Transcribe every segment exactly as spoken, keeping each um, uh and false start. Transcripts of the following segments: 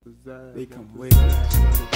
They come way back.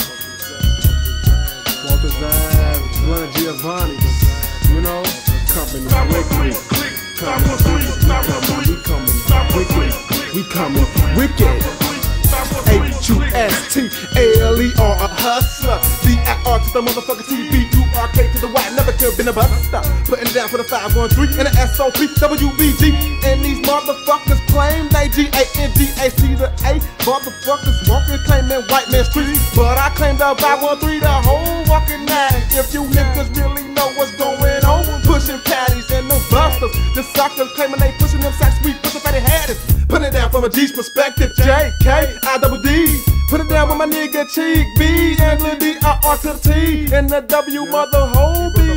Walter Zab, Glenn Giovanni, you know, coming wicked. Coming wicked, we coming wicked. We coming wicked. H U S T A L E R, a hustler. D I R to the motherfucker T B U R K to the Y, never could been a buster. Putting it down for the five one three and the S O P W B G. And these motherfuckers claim they G A N D A C the A. Motherfuckers walking, claiming white man street. But I claim the five one three, the whole walking nine. If you niggas really know what's going on, pushing patties and no busters. The suckers claiming they pushing them sacks, sweet pussy fatty hatties. Putting it down from a G's perspective, J K I double D. Put it down with my nigga Cheek B and the D I R to the T and the W mother whole B.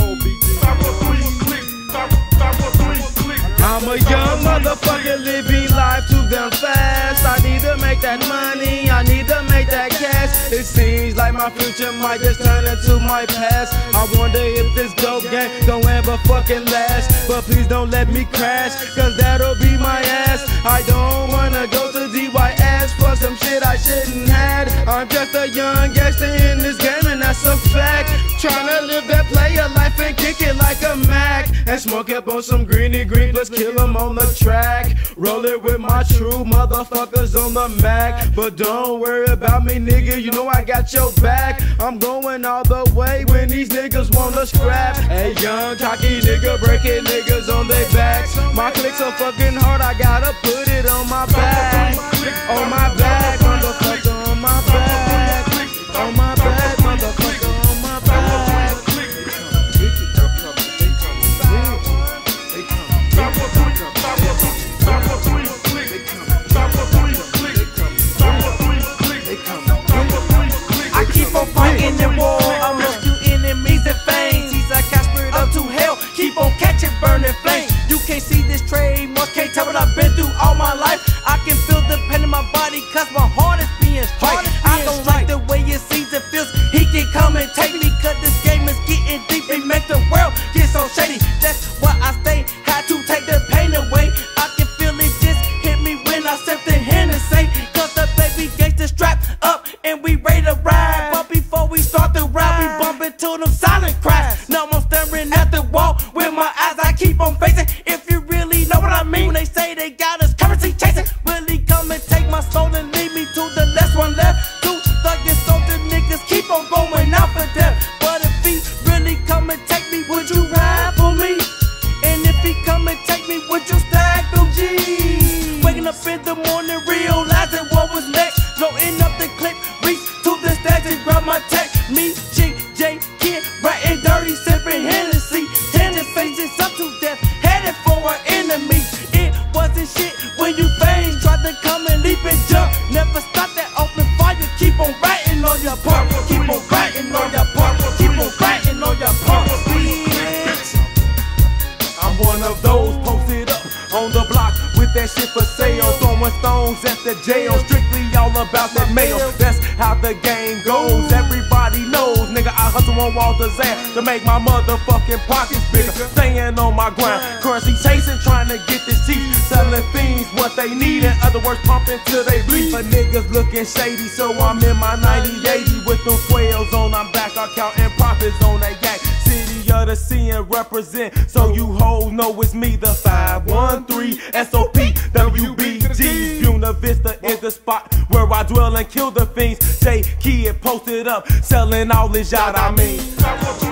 I'm a young motherfucker living life too damn fast. I need to make that money, I need to make that cash. It seems like my future might just turn into my past. I wonder if this dope game gon' ever fucking last. But please don't let me crash, cause that'll be my ass. I don't wanna go to D Y S for some shit I shouldn't had. I'm just a young gangster in this game and that's a fact. Tryna live that player life and kick it like a Mac. And smoke up on some greeny green, let's kill them on the track. Roll it with my true motherfuckers on the Mac. But don't worry about me, nigga, you know I got your back. I'm going all the way when these niggas wanna scrap. Hey, young cocky nigga breaking niggas on their backs. My click so fucking hard, I gotta put it on my back. On my back, motherfucker, on my back. On my back, motherfucker, on my back. I keep on fighting the war, I'm rescuing enemies and fangs. He's a cat spirit up to hell, keep on catching burning flames. You can't see this trademark, can't tell what I've been through all my life. I can feel the pain in my body cause my heart is being struck. I don't like the way it seems and feels. He can come and take me cause this game is getting deep and make the world get so shady. That's why I stay, had to take the pain away. I can feel it just hit me when I sip the Hennessy. Cause the baby gangsta strapped up and we ready to ride. But before we start the ride, we bump into them silent cries. Now I'm staring at the wall with my eyes I keep on facing. If you really know what I mean when they say they got us currency chasing. Really come and take my soul and lead me to the last one left. Two thuggin' soldier niggas keep on going out for death. But if he really come and take me, would you ride for me? And if he come and take me, would you stack them G's? Waking up in the morning, realizing what was next. Loading up the clip, reach to the stage and grab my tech. Me, G, J, Kid, writing dirty, sipping Hennessy. Tennis faces up to death, headed for our enemies. It wasn't shit when you fame, tried to come and leap and jump. Never stop that open fire, keep on writing on your pump. Keep on writing on your pump, keep on writing on your pump. Bitch. I'm one of those posted up on the block with that shit for sale, throwing stones at the jail, strictly all about that mail. That's how the game goes, everybody knows, nigga, I hustle on Walter's ass to make my motherfucking pockets bigger, staying on my grind, currency chasing, trying to get this cheap, selling fiends what they need, in other words, pumping till they bleed. But niggas looking shady, so I'm in my ninety eighty with them twelves on, I'm back, I'm counting profits on that gang. City of the sea and represent, so you hoes know it's me, the five one three S O P W B G. Buena Vista is the spot where I dwell and kill the fiends. J Kid posted up, selling all this yacht, I mean.